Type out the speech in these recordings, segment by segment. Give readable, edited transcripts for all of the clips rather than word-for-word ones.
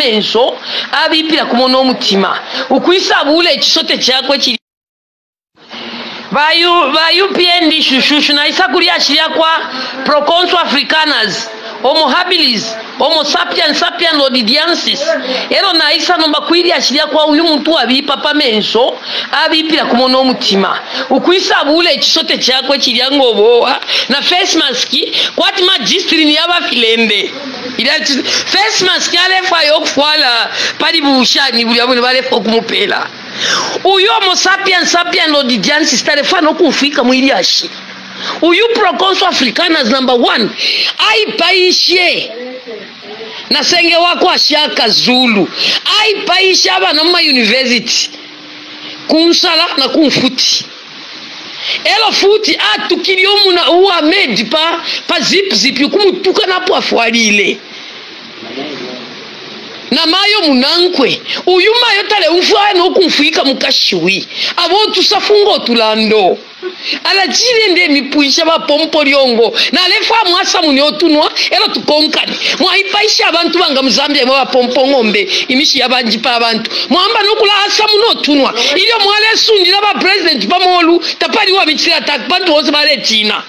menso abipira kumona omutima ukwisa bule chisote chakwe chili bayu piendi shushushu na isa kulia shiria kwa Pro.Nkadu africanas Homo habilis, Homo sapiens lodidiensis. Ero na isa nomba kwiri ashiria kwa uyu muntu abipa pa menso abipira kumona omutima ukwisa bule chisote chakwe chili ngoboa na face mask kwati magistri ni aba filembe ila face mask alefa yokufwala pali bushani buli abone balefa kumupela uyu Homo sapiens lodidiensis telefano kufika mwili ashi uyu Pro.Nkadu africanas number 1 aipaishe na senge wako ashaka Zulu aipaishe abana mu university kunsala na kumfuti elo futi atukili omuna uwa medi pa zip kumutuka napo afwalile na mayo munankwe uyu mayo tale umfwa no kumfika mukashiwi abo tusafungo tulando ala jile nde mipuisha ba pompo lyongo na lefa mwasa munyotunwa elo tukonkani mwaipaisha abantu banga muzambia ba pompo ngombe imishi yabanji pa abantu mwamba nokula asa munotunwa ilyo mwale sundira ba president pamolu tapali wa bichira tak bantu wose baletina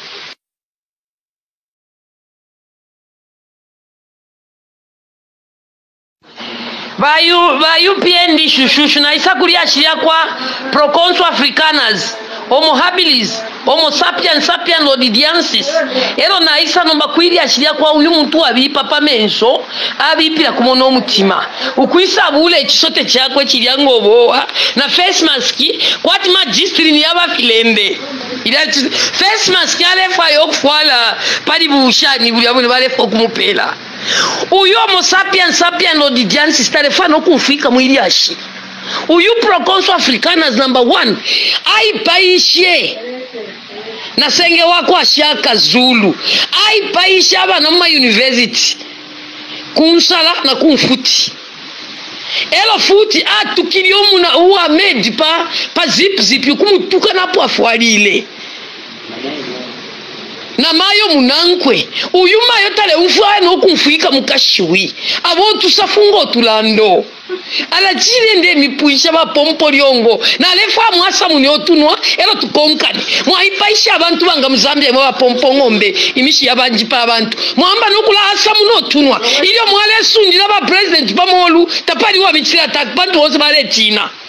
bayu piendi shushushu na isa kulia shiria kwa Pro.Nkadu africanas Homo habilis, Homo sapiens lodidiensis. Ero na isa nomba kwiri ashiria kwa uyu muntu abipa pa menso abipira kumona omutima ukwisa bule chisote chakwe chili ngoboa na face mask kwati magistri ni aba filembe ila face mask alefa yokufwala pali bushani buli abone balefa kumupela uyu Homo sapiens lodidiensis telefano kufika mwili ashi uyu Pro.Nkadu africanas number 1 aipaishe na senge wako ashaka Zulu aipaishe abana mu university kunsala na kumfuti elo futi atukili omuna uwa medi pa zip kumutuka napo afwalile na mayo munankwe uyu mayo tale umfwa no kumfika mukashiwi abo tusafungo tulando ala jile nde mipuisha ba pompo lyongo na lefa mwasa munyotunwa elo tukonkani mwaipaisha abantu banga muzambia ba pompo ngombe imishi yabanji pa abantu mwamba nokula asa munotunwa ilyo mwale sundira ba president pamolu tapali wa bichira tak bantu wose baletina